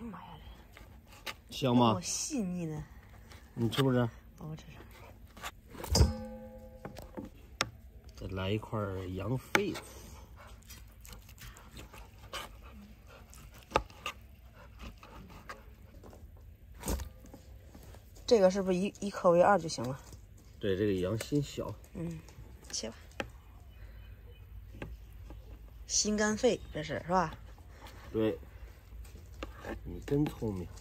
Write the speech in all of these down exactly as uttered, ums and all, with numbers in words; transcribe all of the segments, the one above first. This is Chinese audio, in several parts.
呀妈呀， 香吗？ 好细腻呢。 你吃不吃？ 我吃吃。 再来一块羊肺子。 这个是不是一一克为二就行了？ 对，这个羊心小。 嗯，切吧。心肝肺，这是是吧？ 对，你真聪明。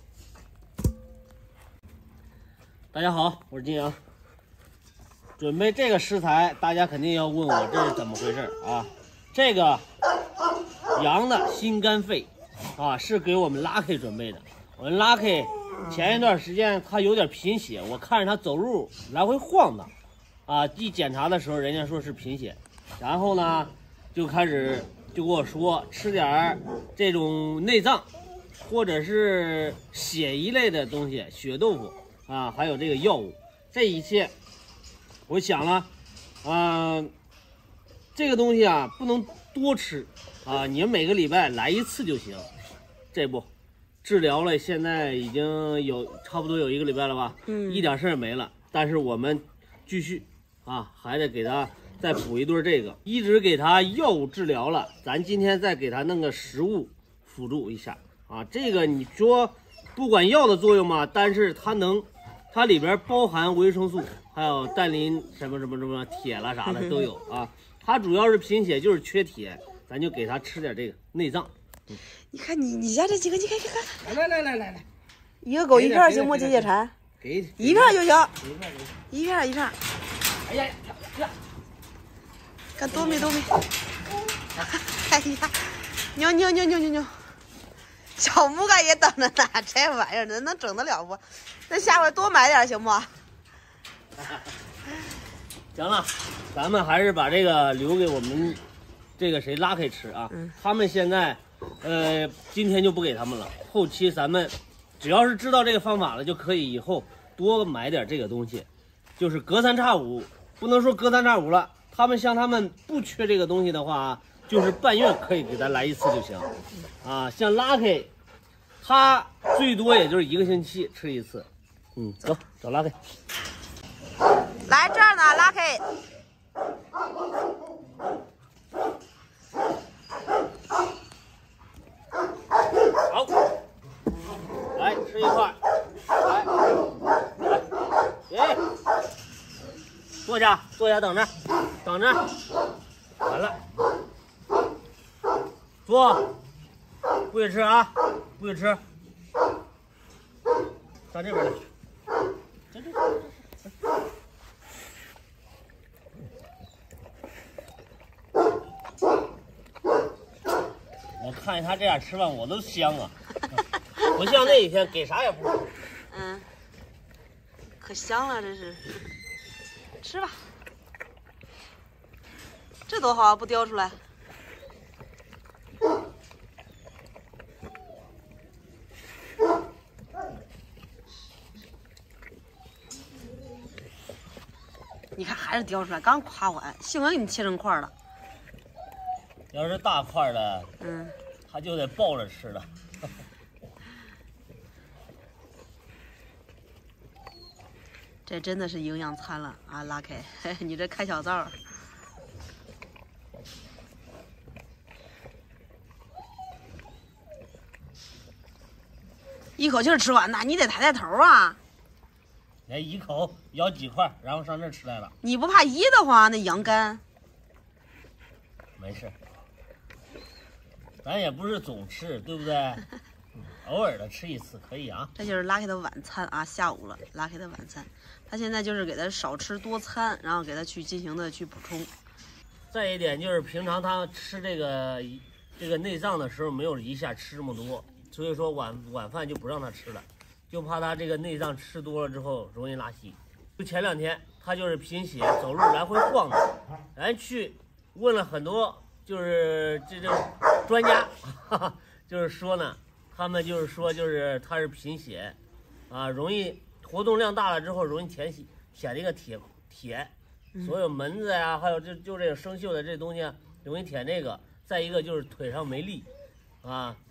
大家好，我是金阳。准备这个食材，大家肯定要问我这是怎么回事啊？这个羊的心肝肺啊，是给我们 Lucky 准备的。我们 Lucky 前一段时间他有点贫血，我看着他走路来回晃荡，啊，一检查的时候人家说是贫血，然后呢就开始就跟我说吃点这种内脏或者是血一类的东西，血豆腐啊，还有这个药物，这一切我想了，啊、呃，这个东西啊不能多吃啊，你们每个礼拜来一次就行。这不治疗了，现在已经有差不多有一个礼拜了吧，嗯，一点事儿没了。但是我们继续啊，还得给他再补一顿这个，一直给他药物治疗了，咱今天再给他弄个食物辅助一下啊。这个你说不管药的作用嘛，但是它能，它里边包含维生素，还有氮磷什么什么什么铁了啥的都有啊。它主要是贫血，就是缺铁，咱就给他吃点这个内脏。嗯、 你看你你家这几个，你看你看， 来来来来来， 一个狗一片行不？解解馋， 给一片就行， 一片一片一片。 哎呀呀！ 看多美多美！哎呀，牛牛牛牛牛牛！小木杆也等着呢，这玩意儿能能整得了不？那下回多买点行不？ 行了，咱们还是把这个留给我们这个谁拉开吃啊。嗯、他们现在，呃，今天就不给他们了。后期咱们只要是知道这个方法了，就可以以后多买点这个东西，就是隔三差五，不能说隔三差五了。他们像他们不缺这个东西的话，就是半月可以给咱来一次就行。啊，像 Lucky， 他最多也就是一个星期吃一次。嗯，走，找 Lucky。 来这儿呢 ，Lucky。 好，来吃一块，来，来，哎，坐下，坐下，等着，等着，完了，坐，不许吃啊，不许吃，上这边来，这这这。我看见他这样吃饭，我都香啊！不像那一天给啥也不吃。 嗯，可香了，这是。吃吧，这多好啊，不叼出来。你看还是叼出来，刚夸我，幸亏给你切成块了。 要是大块的， 嗯， 他就得抱着吃了。 这真的是营养餐了啊，拉开，你这开小灶。一口气吃完呐，你得抬抬头啊！ 哎，一口咬几块，然后上这吃来了。 你不怕噎得慌？那羊肝。 没事。咱也不是总吃，对不对？嗯、偶尔的吃一次可以啊。 这就是 Lucky 的晚餐啊，下午了 ，Lucky 的晚餐。他现在就是给他少吃多餐，然后给他去进行的去补充。 再一点就是平常他吃这个这个内脏的时候没有一下吃这么多，所以说晚晚饭就不让他吃了，就怕他这个内脏吃多了之后容易拉稀。就前两天他就是贫血，走路来回晃荡，咱去问了很多。就是这这专家，哈哈，就是说呢，他们就是说，就是他是贫血，啊，容易活动量大了之后容易舔血，舔这个铁铁，所有门子呀、啊，还有就就这个生锈的这东西啊，容易舔这个。再一个就是腿上没力，啊，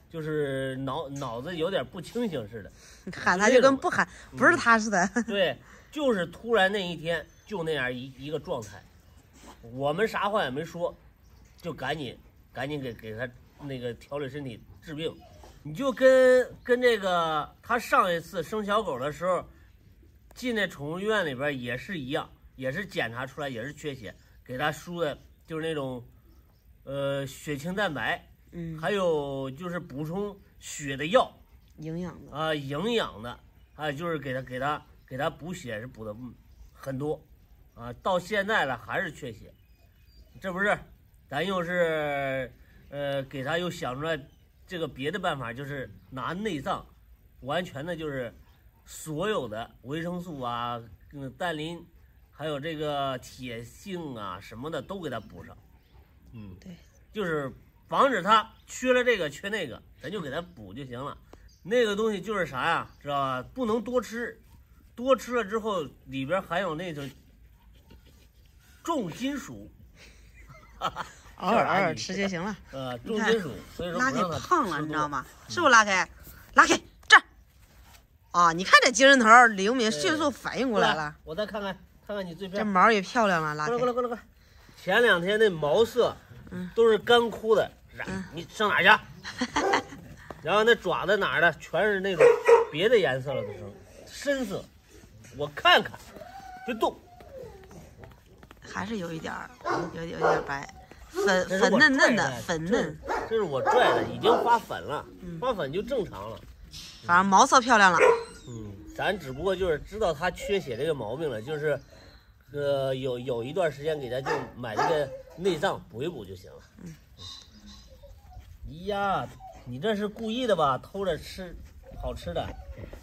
就是脑脑子有点不清醒似的， 喊他就跟不喊不是他似的。 对，就是突然那一天就那样一一个状态，我们啥话也没说，就赶紧赶紧给给他那个调理身体治病。你就跟跟这个他上一次生小狗的时候，进那宠物医院里边也是一样，也是检查出来也是缺血，给他输的就是那种呃血清蛋白。嗯，还有就是补充血的药， 营养的啊、呃，营养的啊，就是给他给他给他补血是补的很多，啊，到现在了还是缺血，这不是，咱又是呃给他又想出来这个别的办法，就是拿内脏，完全的就是所有的维生素啊、嗯氮磷，还有这个铁性啊什么的都给他补上，嗯， 对， 就是。防止他缺了这个缺那个，咱就给他补就行了。那个东西就是啥呀，知道吧？不能多吃，多吃了之后里边含有那种重金属， 偶尔偶尔吃就行了。 呃，重金属，所以说拉开不让他胖了， 吃你知道吗？ 嗯、 是不是拉开？拉开这儿。啊，你看这精神头灵敏，迅速反应过来了。 我再看看，看看你最漂亮。 这毛也漂亮了，拉开。 过来过来过来过来。前两天那毛色，嗯，都是干枯的。嗯、你上哪去？然后那爪子哪儿的全是那种别的颜色了，都是深色。我看看，别动， 还是有一点儿，有有点白，粉粉嫩嫩的，粉嫩。 这是我拽的，已经发粉了，嗯、发粉就正常了。 反正毛色漂亮了。 嗯，咱只不过就是知道它缺血这个毛病了，就是，呃，有有一段时间给它就买这个内脏补一补就行了。嗯。呀，你这是故意的吧？偷着吃好吃的。